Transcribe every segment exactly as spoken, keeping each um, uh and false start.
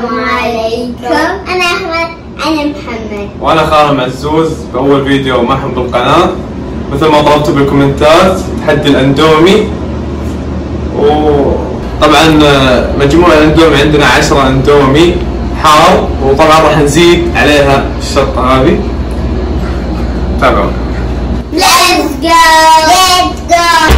السلام عليكم. أنا أحمد. أنا محمد. وأنا خالد معزوز بأول فيديو معهم بالقناة. مثل ما طلبتوا بالكومنتات تحدي الأندومي، وطبعا مجموع الأندومي عندنا عشرة أندومي حار، وطبعا راح نزيد عليها الشطة هذه. تابعوا. Let's go. Let's go.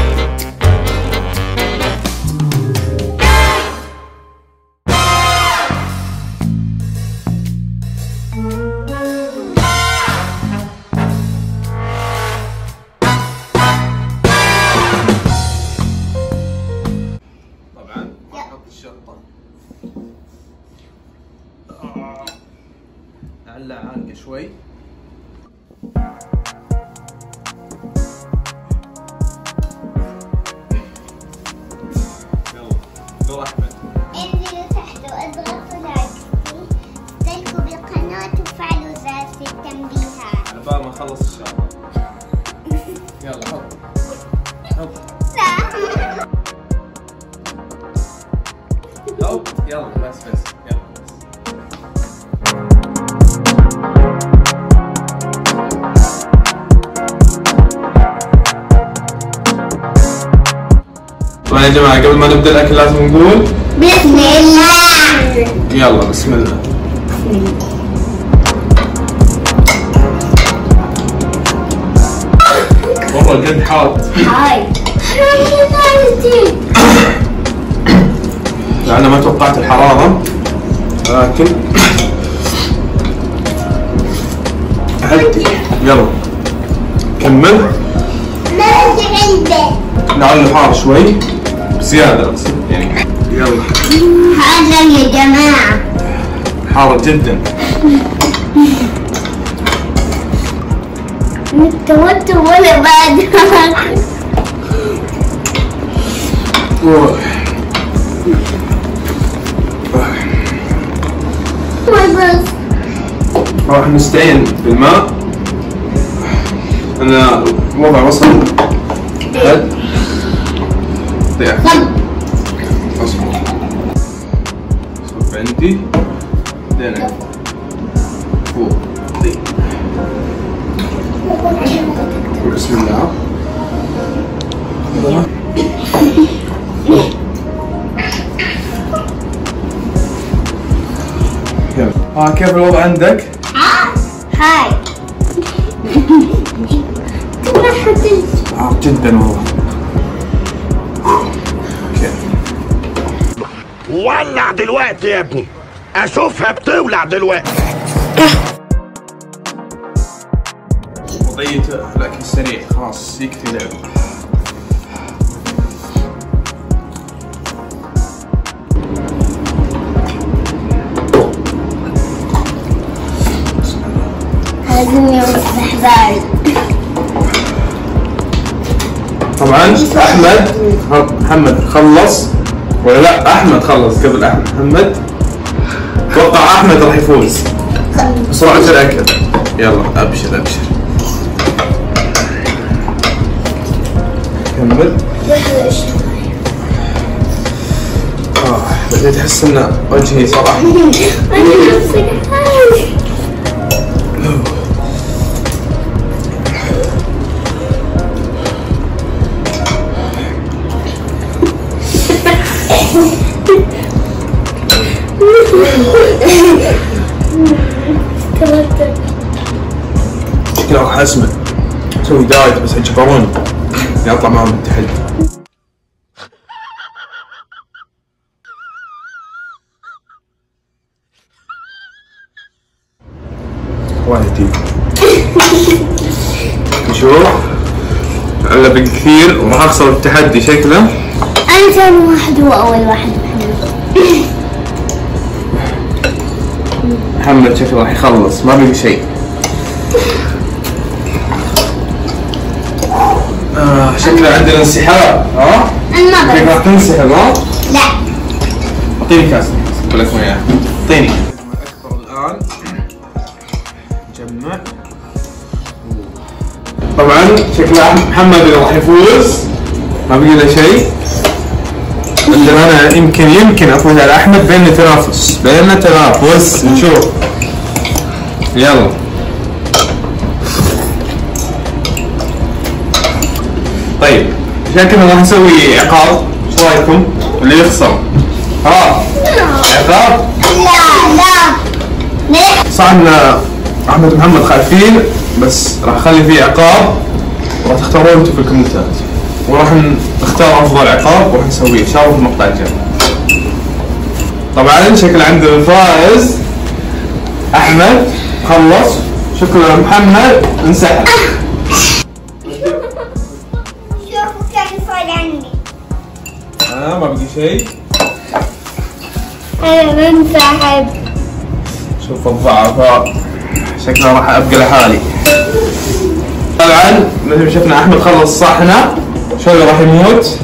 طبعا نحط الشطة، نعلق عنقه شوي. يلا دور أحمد. انزلوا تحت واضغطوا لايك، اشتركوا بالقناة وفعلوا زر التنبيهات. على بال ما نخلص الشطة. يلا حط حط. حط يلا بس بس يلا بس. طبعا يا جماعة قبل ما نبدأ الأكل لازم نقول بسم الله. يلا بسم الله. والله قد حاط. هاي أنا ما توقعت الحرارة، لكن هدي. يلا كمل. لعله حار شوي بزيادة بس يعني. يلا حاضر يا جماعة. حار جدا. متوتر ولا بعد؟ أوه. راح نستعين بالماء. أنا الوضع وصل حد ضيع. اصبر صب عندي بعدين فوق ضيع. بسم الله. يلا ها كيف الوضع عندك؟ هاي عار جدا والله. كيف؟ ولع دلوقتي يا ابني، اشوفها بتولع دلوقتي. وضعية الأكل سريع خلاص يكفي لعب. لازم يصبح بارد. طبعا احمد محمد خلص ولا لا؟ احمد خلص قبل احمد. محمد اتوقع احمد راح يفوز بسرعة الاكل. يلا ابشر ابشر كمل. اه بديت احس ان وجهي صراحة شكله راح اسمع اسوي دايت بس يجبروني اني اطلع معهم بالتحدي. وايد شوف على بكثير وراح اخسر التحدي شكله. أنا ثاني واحد وأول واحد. محمد شكله راح يخلص ما بقي شيء. آه شكله عندنا انسحاب. ها؟ أنا ما كيف راح تنسحب؟ ها؟ لا. اعطيني كاس اقول لك وياه. اعطيني. اكبر الان. نجمع. طبعا شكله محمد اللي راح يفوز. ما بقي له شيء. عندنا انا يمكن يمكن افوز على احمد. بيننا تنافس بيننا تنافس نشوف. يلا طيب شكلنا راح نسوي عقاب. ايش رايكم؟ اللي يخسر ها عقاب. لا لا صح ان احمد ومحمد خايفين بس راح اخلي فيه عقاب وراح تختارون انتم في الكومنتات وراح نختار افضل عقاب وراح نسويه ان شاء الله في المقطع الجاي. طبعا شكل عندنا الفائز احمد خلص. شكرا محمد انسحب. شوفوا كم صار عندي. اه ما بقي شيء. انا بنسحب. شوف الضعفاء شكله راح ابقى لحالي. طبعا مثل ما شفنا احمد خلص صحنه شوي راح يموت.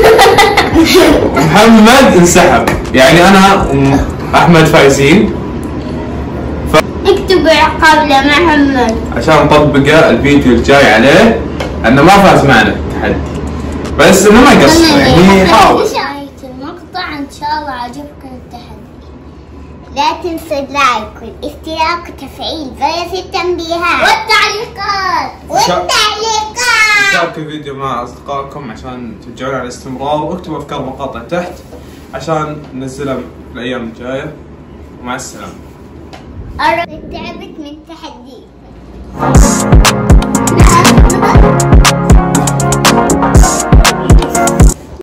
محمد انسحب يعني انا واحمد فايزين. ف... اكتبوا عقاب لمحمد عشان نطبق الفيديو الجاي عليه انه ما فاز معنا التحدي بس انه ما قصر يعني حاول. المقطع ان شاء الله عجبكم التحدي. لا تنسوا اللايك والاشتراك وتفعيل زر التنبيهات والتعليقات والتعليقات. شاركوا الفيديو مع اصدقائكم عشان تشجعونا على الاستمرار واكتبوا افكار مقاطع تحت عشان ننزلها الايام الجايه. ومع السلامه. تعبت من التحدي.